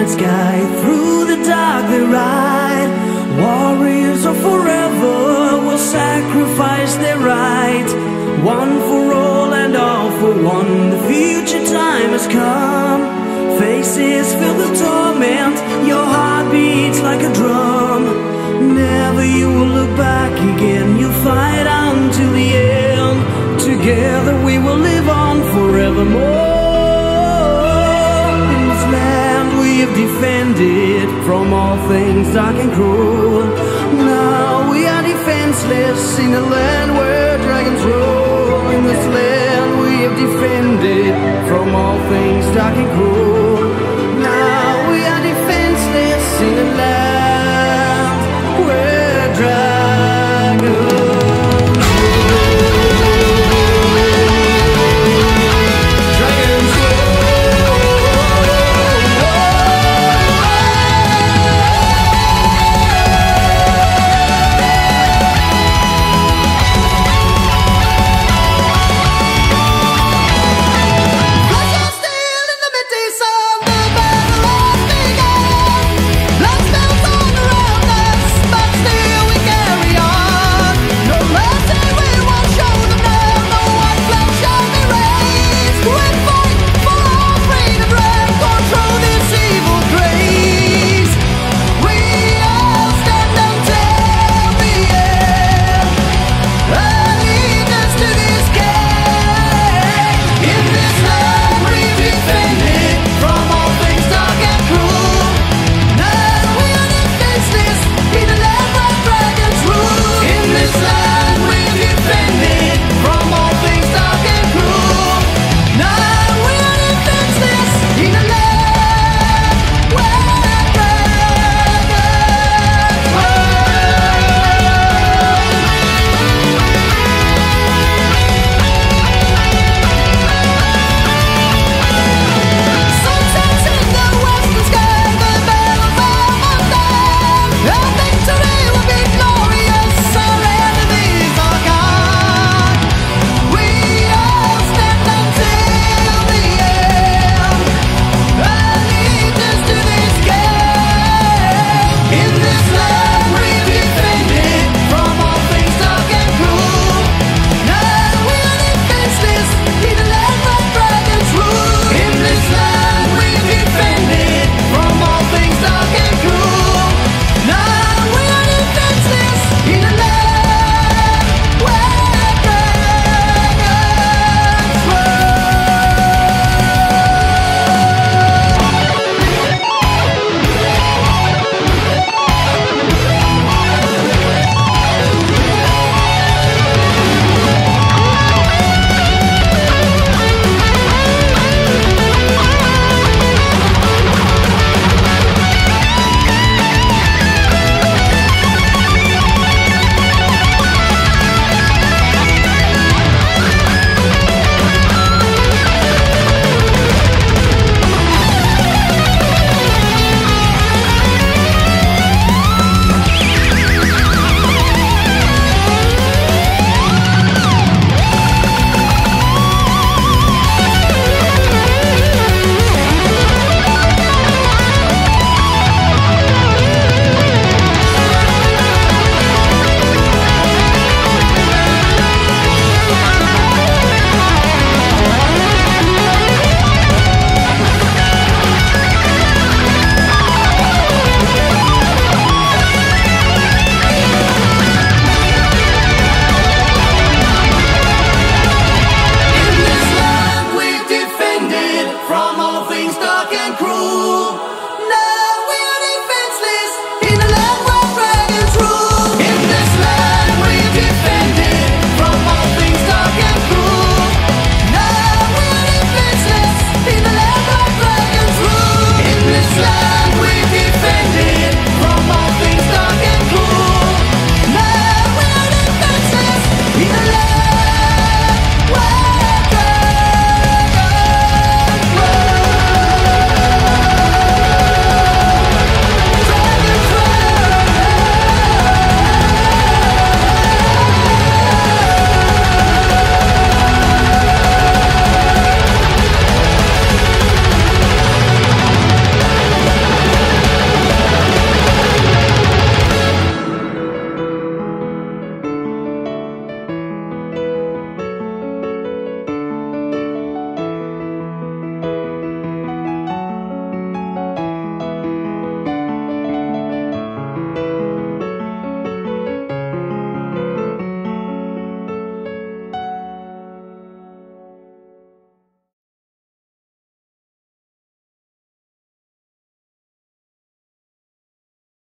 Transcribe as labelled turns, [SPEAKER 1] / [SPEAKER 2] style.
[SPEAKER 1] night sky, through the dark they ride. Warriors of forever will sacrifice their right. One for all and all for one, the future time has come. Faces filled with torment, your heart beats like a drum. Never you will look back again, you'll fight on till the end. Together we will live on forevermore. In this land we have defended from all things dark and cruel. Now we are defenseless in a land where